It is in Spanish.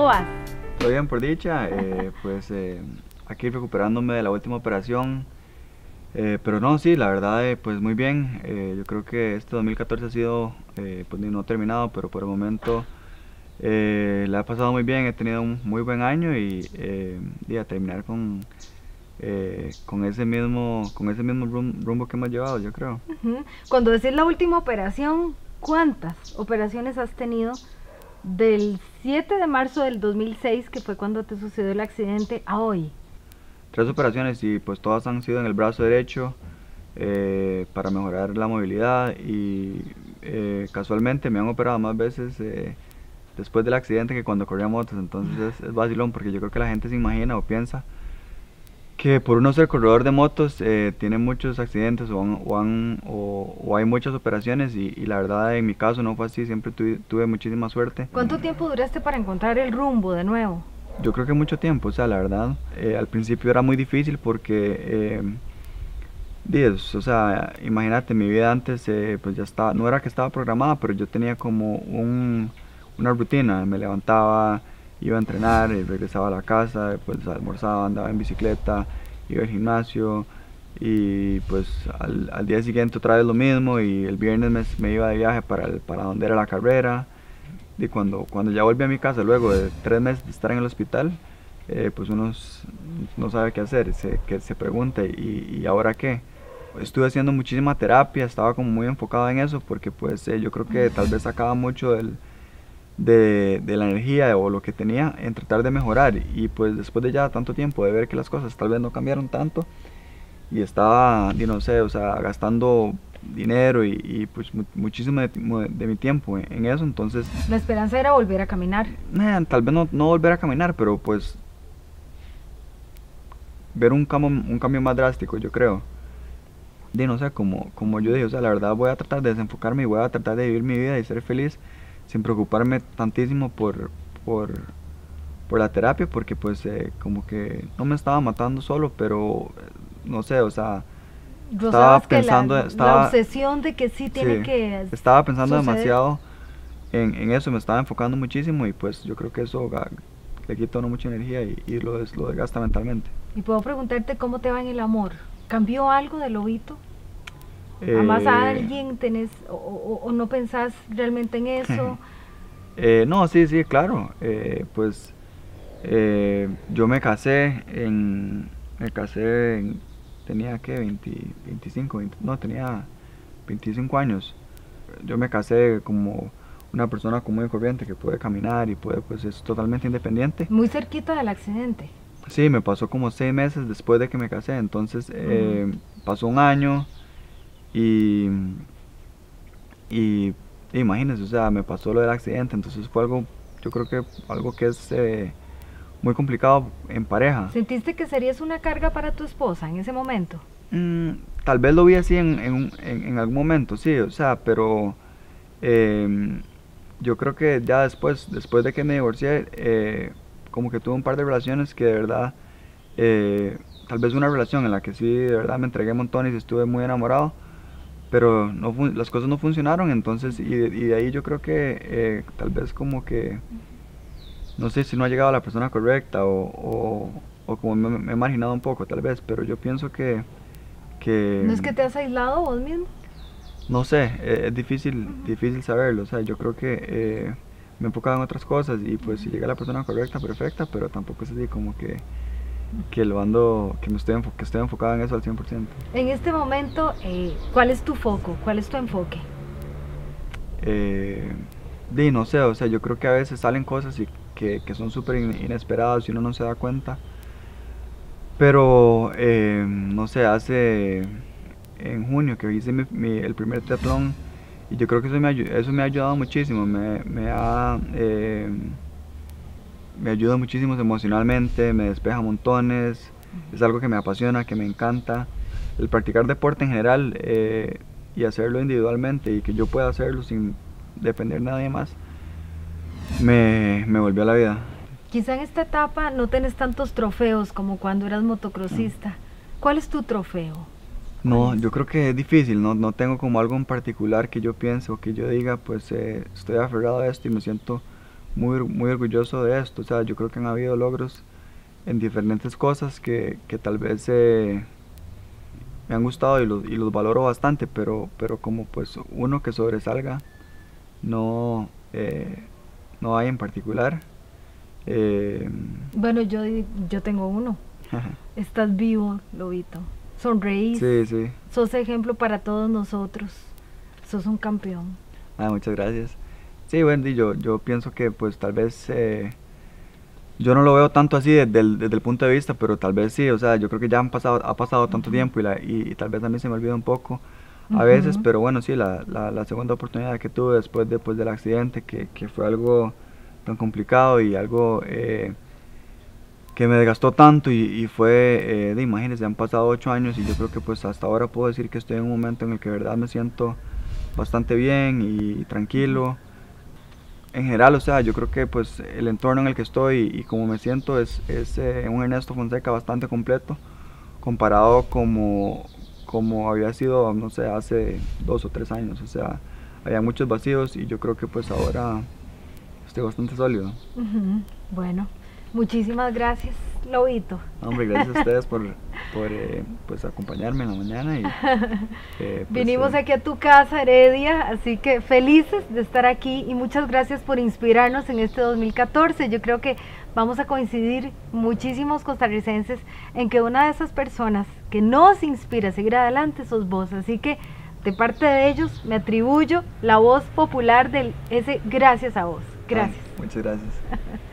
vas? Todo bien por dicha, aquí recuperándome de la última operación, pero no, sí, la verdad, pues muy bien. Yo creo que este 2014 ha sido, pues no terminado, pero por el momento la he pasado muy bien, he tenido un muy buen año y a terminar con ese mismo rumbo que hemos llevado, yo creo. Cuando decís la última operación, ¿cuántas operaciones has tenido del 7 de marzo del 2006, que fue cuando te sucedió el accidente, a hoy? 3 operaciones y pues todas han sido en el brazo derecho para mejorar la movilidad y casualmente me han operado más veces después del accidente que cuando corría motos, entonces es vacilón porque yo creo que la gente se imagina o piensa que por uno ser corredor de motos tiene muchos accidentes o hay muchas operaciones y la verdad en mi caso no fue así, siempre tuve muchísima suerte. ¿Cuánto tiempo duraste para encontrar el rumbo de nuevo? Yo creo que mucho tiempo, o sea, la verdad, al principio era muy difícil porque, o sea, imagínate, mi vida antes, pues ya estaba, no era que estaba programada, pero yo tenía como una rutina, me levantaba, iba a entrenar, y regresaba a la casa, después almorzaba, andaba en bicicleta, iba al gimnasio y pues al día siguiente otra vez lo mismo y el viernes me iba de viaje para donde era la carrera. Y cuando ya volví a mi casa, luego de 3 meses de estar en el hospital, pues uno no sabe qué hacer, se pregunta, ¿y ahora qué? Estuve haciendo muchísima terapia, estaba como muy enfocado en eso, porque pues yo creo que tal vez sacaba mucho de la energía o lo que tenía en tratar de mejorar. Y pues después de ya tanto tiempo de ver que las cosas tal vez no cambiaron tanto, y estaba, no sé, o sea, gastando dinero y pues muchísimo de mi tiempo en eso, entonces La esperanza era volver a caminar. tal vez no volver a caminar, pero pues ver un cambio más drástico, yo creo. No sé, como yo dije, o sea, la verdad voy a tratar de desenfocarme y voy a tratar de vivir mi vida y ser feliz sin preocuparme tantísimo por, por la terapia, porque pues como que no me estaba matando solo, pero no sé, o sea, estaba Rozabas que pensando, la obsesión de que sí tiene sí, que estaba pensando suceder. demasiado en eso, me estaba enfocando muchísimo y pues yo creo que eso le quita a uno mucha energía y lo desgasta mentalmente. Y puedo preguntarte cómo te va en el amor. ¿Cambió algo de lobito? ¿Amás a Eh, alguien? ¿Tenés, o no pensás realmente en eso? no, sí, sí, claro. Pues yo tenía que 25, no, tenía 25 años. Yo me casé como una persona común y corriente que puede caminar y puede, pues es totalmente independiente. Muy cerquita del accidente. Sí, me pasó como 6 meses después de que me casé, entonces Ujú. pasó un año y, y imagínense, o sea, me pasó lo del accidente, entonces fue algo, yo creo que algo que es muy complicado en pareja. ¿Sentiste que serías una carga para tu esposa en ese momento? Mm, Tal vez lo vi así en algún momento, sí, o sea, pero em, yo creo que ya después de que me divorcié, como que tuve un par de relaciones que de verdad, eh, tal vez una relación en la que sí de verdad me entregué montones y estuve muy enamorado, pero las cosas no funcionaron, entonces, y de ahí yo creo que tal vez como que, no sé si no ha llegado la persona correcta o como me he marginado un poco tal vez, pero yo pienso que ¿No es que te has aislado vos mismo? no sé, es difícil saberlo, o sea, yo creo que me he enfocado en otras cosas y pues si llega la persona correcta, perfecta, pero tampoco es así como que lo ando, que estoy enfocado en eso al 100%. En este momento, ¿cuál es tu foco? ¿Cuál es tu enfoque? Eh, no sé, o sea, yo creo que a veces salen cosas que son súper inesperadas y uno no se da cuenta, pero no sé, hace en junio que hice el primer triatlón y yo creo que eso me ha ayudado muchísimo, me ayuda muchísimo emocionalmente, me despeja montones, es algo que me apasiona, que me encanta. El practicar deporte en general y hacerlo individualmente y que yo pueda hacerlo sin depender de nadie más, me volvió a la vida. Quizá en esta etapa no tenés tantos trofeos como cuando eras motocrossista. ¿Cuál es tu trofeo? No, yo creo que es difícil, no tengo como algo en particular que yo piense o que yo diga, pues estoy aferrado a esto y me siento muy orgulloso de esto. O sea, yo creo que han habido logros en diferentes cosas que tal vez me han gustado y los valoro bastante, pero como pues uno que sobresalga, no, no hay en particular. Eh, Bueno, yo tengo uno. Estás vivo, Lobito. Sonreís. sí, sí. Sos ejemplo para todos nosotros. Sos un campeón. Muchas gracias. Sí, bueno, yo pienso que pues tal vez yo no lo veo tanto así desde el punto de vista, pero tal vez sí, o sea, yo creo que ya ha pasado tanto tiempo y tal vez a mí se me olvida un poco a veces, Ujú. pero bueno, sí, la segunda oportunidad que tuve después del accidente, que fue algo tan complicado y algo que me desgastó tanto y fue, imagínense, han pasado 8 años y yo creo que pues hasta ahora puedo decir que estoy en un momento en el que de verdad me siento bastante bien y tranquilo. En general, o sea, yo creo que pues el entorno en el que estoy y como me siento es un Ernesto Fonseca bastante completo comparado como había sido, no sé, hace 2 o 3 años. O sea, había muchos vacíos y yo creo que pues ahora estoy bastante sólido. Ujú. Bueno, muchísimas gracias, Lobito. No, hombre, gracias a ustedes pues acompañarme en la mañana y pues Vinimos aquí a tu casa, Heredia, así que felices de estar aquí y muchas gracias por inspirarnos en este 2014. Yo creo que vamos a coincidir muchísimos costarricenses en que una de esas personas que nos inspira a seguir adelante sos vos. Así que de parte de ellos me atribuyo la voz popular del ese gracias a vos. Gracias. muchas gracias.